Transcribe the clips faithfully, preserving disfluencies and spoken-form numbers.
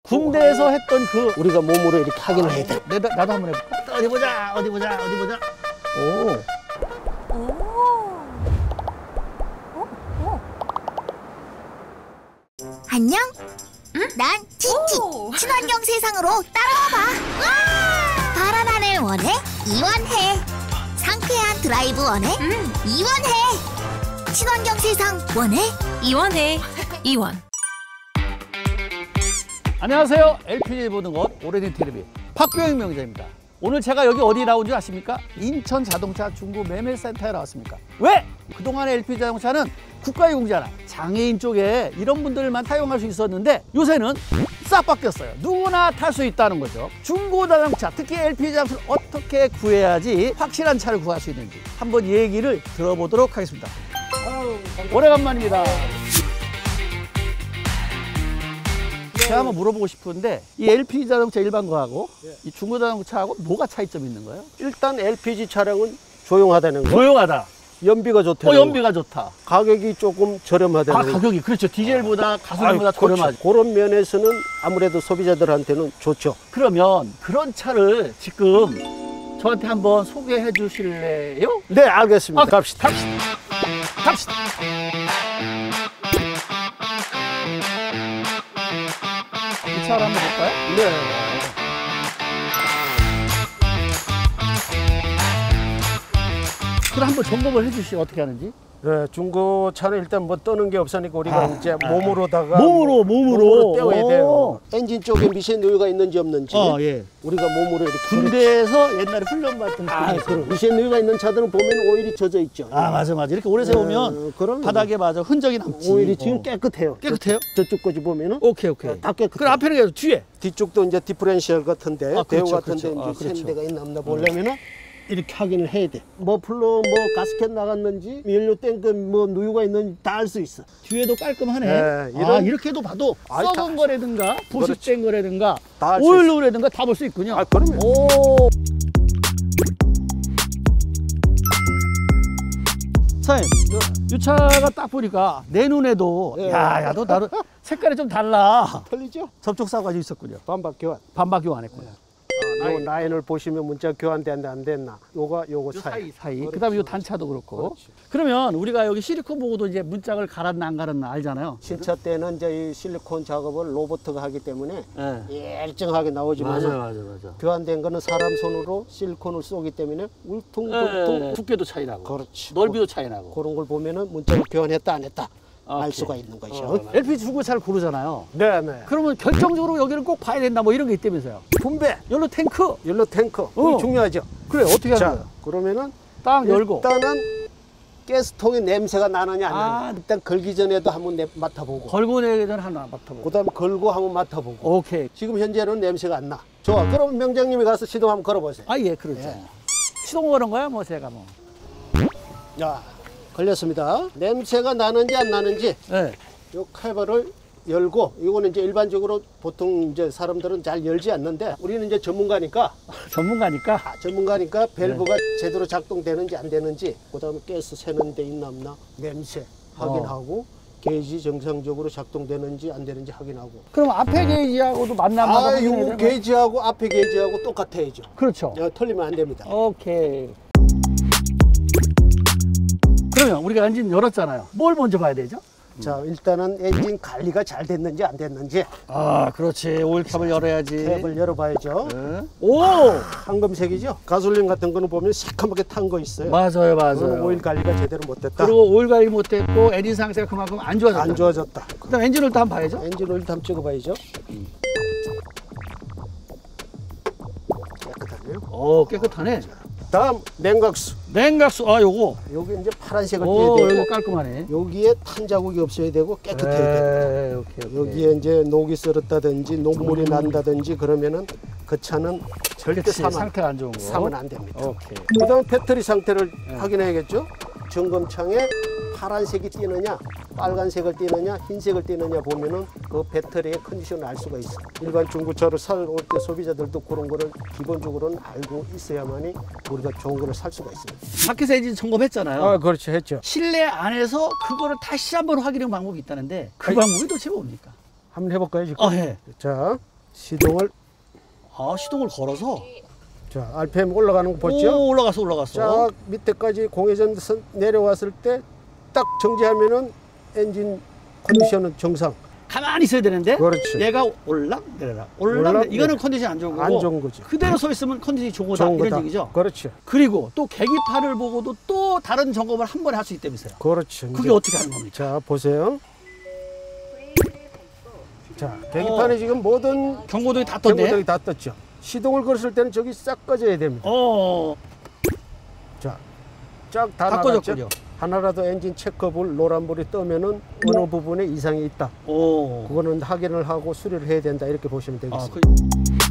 군대에서 했던 그 우리가 몸으로 이렇게 확인을 해야 돼. 내가 나도 한번 해볼까? 어디 보자, 어디 보자, 어디 보자. 오. 오. 어? 어? 안녕? 응? 난 티티. 오. 친환경 세상으로 따라와봐. 파란 하늘 원해 이원해. 상쾌한 드라이브 원해 음. 이원해. 친환경 세상 원해 이원해. 이원. 안녕하세요. 엘피지 보는 것 오래된 텔레비 박병영 명자입니다. 오늘 제가 여기 어디 나온 줄 아십니까? 인천 자동차 중고 매매센터에 나왔습니까? 왜? 그동안의 엘피지 자동차는 국가유공자나 장애인 쪽에 이런 분들만 사용할 수 있었는데 요새는 싹 바뀌었어요. 누구나 탈 수 있다는 거죠. 중고 자동차, 특히 엘피지 자동차를 어떻게 구해야지 확실한 차를 구할 수 있는지 한번 얘기를 들어보도록 하겠습니다. 오래간만입니다. 제가 한번 물어보고 싶은데 이 엘피지 자동차 일반 거하고 예. 이 중고 자동차하고 뭐가 차이점이 있는 거예요? 일단 엘피지 차량은 조용하다는 거. 조용하다. 연비가 좋다는 어, 거. 연비가 좋다. 가격이 조금 저렴하다는 아, 거. 가격이 그렇죠. 디젤보다 가솔린보다 아유, 그렇죠. 저렴하죠. 그런 면에서는 아무래도 소비자들한테는 좋죠. 그러면 그런 차를 지금 저한테 한번 소개해 주실래요? 네, 알겠습니다. 아, 갑시다. 갑시다. 갑시다. 이 차를 한번 볼까요? 네. 그럼 한번 점검을 해 주시죠. 어떻게 하는지. 네, 중고차는 일단 뭐 떠는 게 없으니까 우리가 아, 이제 아. 몸으로다가 몸으로, 몸으로. 떼어야 오. 돼요. 엔진 쪽에 미세 누유가 있는지 없는지 어, 예. 우리가 몸으로 이렇게 군대에서 옛날에 훈련 받던 아, 분이 그럼 미세 누유가 있는 차들은 보면 오일이 젖어 있죠. 아, 맞아, 맞아. 이렇게 오래 세우면 어, 그러면 바닥에 맞아 흔적이 남지. 오일이 지금 어. 깨끗해요. 깨끗해요? 저, 저쪽 거지 보면은 오케이, 오케이. 어, 다 깨끗해요. 그럼 앞에는 계속 뒤에. 뒤쪽도 이제 디퍼렌셜 같은데 아, 배우 그렇죠, 같은데 그렇죠. 아, 이제 그렇죠. 샌데가 있나 없나 보려면은 이렇게 확인을 해야 돼. 머플러 뭐 가스켓 나갔는지 연료 탱크 뭐 누유가 있는지 다 알 수 있어. 뒤에도 깔끔하네. 네, 아, 이런- 이렇게도 봐도 아이, 썩은 다- 거라든가 부식된 거라든가 다 알 수 오일 있어. 노라든가 다 볼 수 있군요. 아, 그러면. 오. 사장님, 이 차가 딱 보니까 내 눈에도 예. 야, 야, 너 나도 색깔이 좀 달라. 틀리죠? 접촉사고 가지고 있었군요. 반박 교환. 반박 교환 안 했군요. 요 라인을 보시면 문자 교환됐는데 안 됐나? 요거 요거 요 차이. 사이 사이. 그렇지, 그다음에 이 그렇지. 단차도 그렇고. 그렇지. 그러면 우리가 여기 실리콘 보고도 이제 문짝을 갈았나 안 갈았나 알잖아요. 신차 때는 이제 이 실리콘 작업을 로봇가 하기 때문에 예. 일정하게 나오지만 맞아, 맞아, 맞아. 교환된 거는 사람 손으로 실리콘을 쏘기 때문에 울퉁불퉁. 예, 두께도 차이 나고. 그렇지. 넓이도 차이 나고. 그런 걸 보면은 문자를 교환했다 안 했다 알 오케이. 수가 있는 거죠. 어, 엘피지 중고차를 고르잖아요. 네, 네. 그러면 결정적으로 여기를 꼭 봐야 된다 뭐 이런 게 있다면서요. 분배, 연료 탱크. 연료 탱크. 어. 그게 중요하죠. 그래, 어떻게 하는 자, 거야? 그러면은 딱 열고. 일단은 가스통에 냄새가 나느냐 안 아. 나느냐. 일단 걸기 전에도 한번 내- 맡아보고. 걸고 내기 전에 하나 맡아보고. 그다음 걸고 한번 맡아보고. 오케이. 지금 현재는 냄새가 안 나. 좋아. 그럼 명장님이 가서 시동 한번 걸어보세요. 아, 예, 그렇죠. 예. 시동 거는 거야, 뭐 제가 뭐. 자, 걸렸습니다. 냄새가 나는지 안 나는지 예. 요 칼바를 열고, 이거는 이제 일반적으로 보통 이제 사람들은 잘 열지 않는데 우리는 이제 전문가니까 전문가니까. 아, 전문가니까 밸브가 제대로 작동되는지 안 되는지, 그다음에 가스 새는 데 있나 없나 냄새 확인하고 게이지 정상적으로 작동되는지 안 되는지 확인하고. 그럼 앞에 게이지하고도 만나면 아, 확인해야 요 되는 거야? 게이지하고 앞에 게이지하고 똑같아야죠. 그렇죠. 야, 틀리면 안 됩니다. 오케이. 그러면 우리가 엔진 열었잖아요. 뭘 먼저 봐야 되죠? 자, 일단은 엔진 관리가 잘 됐는지 안 됐는지 아, 그렇지. 오일캡을 열어야지. 탭을 열어봐야죠. 네. 오! 황금색이죠. 가솔린 같은 거는 보면 새카맣게 탄 거 있어요. 맞아요, 그거는 맞아요. 오일 관리가 제대로 못됐다. 그리고 오일 관리 못했고 엔진 상태가 그만큼 안 좋아졌다. 안 좋아졌다. 그다음 엔진을 또 한번 봐야죠. 엔진 오일 한번 찍어봐야죠. 깨끗하네요. 오, 깨끗하네. 다음 냉각수. 냉각수. 아, 요거. 여기 이제 파란색을 오, 띄어야 이거 되고 깔끔하네. 여기에 탄 자국이 없어야 되고 깨끗해야 됩니다. 네, 오케이, 오케이. 여기에 이제 녹이 썰었다든지 녹물이 난다든지 그러면은 그 차는 절대 그치, 사면, 상태가 안 좋은 거. 사면 안 됩니다. 오케이. 그다음 배터리 상태를 네. 확인해야겠죠. 점검창에 파란색이 띄느냐 빨간색을 띄느냐 흰색을 띄느냐 보면은 그 배터리의 컨디션을 알 수가 있어. 일반 중고차를 살 올 때 소비자들도 그런 거를 기본적으로는 알고 있어야만이 우리가 좋은 거를 살 수가 있습니다. 밖에서 엔진 점검했잖아요. 아, 그렇죠, 했죠. 실내 안에서 그거를 다시 한번 확인하는 방법이 있다는데 그 아이. 방법이 도대체 뭡니까? 한번 해볼까요 지금? 아, 해. 자, 시동을 아, 시동을 걸어서. 자 알피엠 올라가는 거 보죠? 오, 올라갔어, 올라갔어. 자 밑에까지 공회전 내려왔을 때 딱 정지하면은 엔진 컨디션은 정상. 가만히 있어야 되는데. 그렇지. 얘가 올락 내려라. 올락, 올락, 내려라. 이거는 내려. 컨디션 안 좋은 거고. 안 좋은 거지. 그대로 서 있으면 컨디션이 좋은 거다. 좋은 이런 거다. 얘기죠. 그렇죠. 그리고 또 계기판을 보고도 또 다른 점검을 한 번에 할 수 있다면서요. 그렇죠. 그게 이제 어떻게 하는 겁니까? 자 보세요. 자 계기판에 어. 지금 모든 경고등이 다 떴네. 경고등이 다 떴죠. 시동을 걸었을 때는 저기 싹 꺼져야 됩니다. 어, 자, 쫙 다 다 나갔죠. 꺼졌군요. 하나라도 엔진 체크불 노란불이 뜨면은 어느 부분에 이상이 있다. 오. 그거는 확인을 하고 수리를 해야 된다 이렇게 보시면 아, 되겠습니다. 그...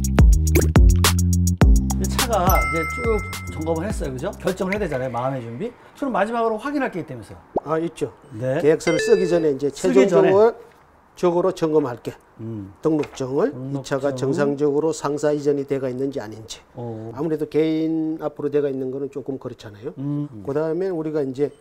이 차가 이제 쭉 점검을 했어요, 그죠? 결정을 해야 되잖아요, 마음의 준비. 저는 마지막으로 확인할 게 있다면서요. 아 있죠. 네. 계획서를 쓰기 전에 이제 쓰기 최종적으로 적으로 점검할게. 음. 등록증을 이 등록증. 차가 정상적으로 상사 이전이 돼가 있는지 아닌지. 오. 아무래도 개인 앞으로 돼가 있는 거는 조금 그렇잖아요. 음. 그다음에 우리가 이제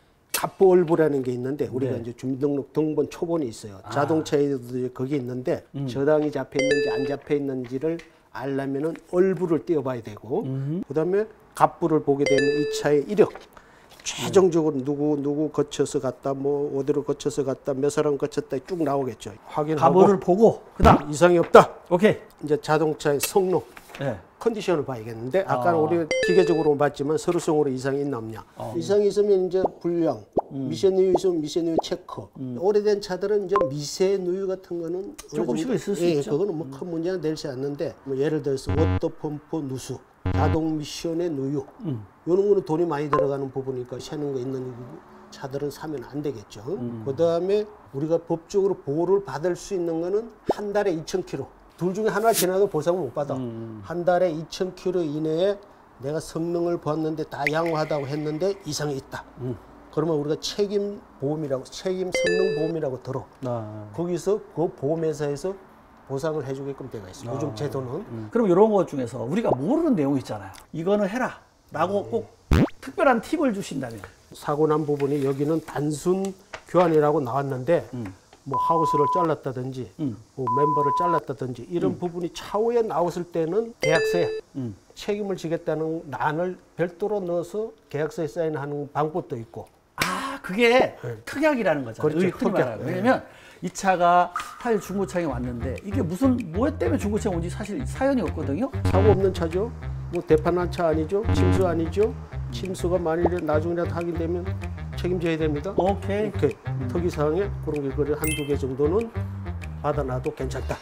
갑부얼부라는 게 있는데 우리가 네. 이제 주민등록 등본 초본이 있어요. 아. 자동차에도 거기 있는데 음. 저당이 잡혀 있는지 안 잡혀 있는지를 알려면은 얼부를 띄워봐야 되고 음. 그다음에 갑부를 보게 되면 이 차의 이력 최종적으로 누구 누구 거쳐서 갔다 뭐 어디로 거쳐서 갔다 몇 사람 거쳤다 쭉 나오겠죠. 확인하고 가보를 보고, 그 다음. 이상이 없다. 오케이. 이제 자동차의 성능 네. 컨디션을 봐야겠는데 아까는 아. 우리 기계적으로 봤지만 서류성으로 이상이 있나 없냐. 어. 이상이 있으면 이제 불량, 미세누유 있으면 미세누유 체크. 오래된 차들은 이제 미세누유 같은 거는 어느 조금씩은 정도- 있을 수 예, 있죠. 그거는 뭐 큰 문제가 되지 않는데 뭐 예를 들어서 워터 펌프 누수, 자동 미션의 누유. 음. 이런 거는 돈이 많이 들어가는 부분이니까 새는 거 있는 차들은 사면 안 되겠죠. 음. 그다음에 우리가 법적으로 보호를 받을 수 있는 거는 한 달에 이천 킬로미터. 둘 중에 하나 지나도 보상을 못 받아. 음. 한 달에 이천 킬로미터 이내에 내가 성능을 보았는데 다 양호하다고 했는데 이상이 있다. 음. 그러면 우리가 책임 보험이라고 책임 성능 보험이라고 들어. 아. 거기서 그 보험회사에서 보상을 해주게끔 되어 있어요. 요즘 제도는. 음. 그럼 이런 것 중에서 우리가 모르는 내용이 있잖아요. 이거는 해라. 라고 꼭 특별한 팁을 주신다면. 사고 난 부분이 여기는 단순 교환이라고 나왔는데 음. 뭐 하우스를 잘랐다든지 음. 뭐 멤버를 잘랐다든지 이런 부분이 차후에 나왔을 때는 계약서에 음. 책임을 지겠다는 란을 별도로 넣어서 계약서에 사인하는 방법도 있고. 아, 그게 특약이라는 거잖아요. 그렇죠. 흔히 특약. 말하는. 왜냐면 이 차가 사실 중고차에 왔는데 이게 무슨 뭐 때문에 중고차에 온지 사실 사연이 없거든요. 사고 없는 차죠. 뭐 대판한 차 아니죠. 침수 아니죠. 침수가 만일에 나중이라도 하게 되면 책임져야 됩니다. 오케이. 이렇게 특이사항에 그런 게 그래 한두 개 정도는 받아놔도 괜찮다.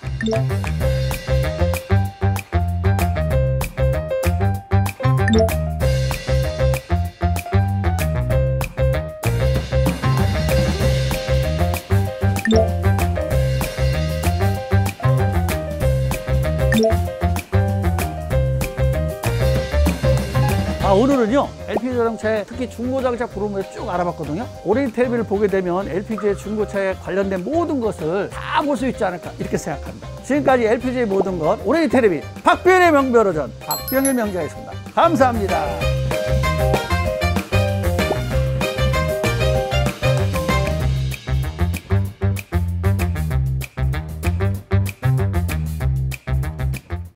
아, 오늘은요 엘피지 자동차의 특히 중고자동차 부분을 쭉 알아봤거든요. 오래된 텔레비를 보게 되면 엘피지 중고차에 관련된 모든 것을 다 볼 수 있지 않을까 이렇게 생각합니다. 지금까지 엘피지의 모든 것 오래된 텔레비 박병일의 명배로전 박병일 명자였습니다. 감사합니다.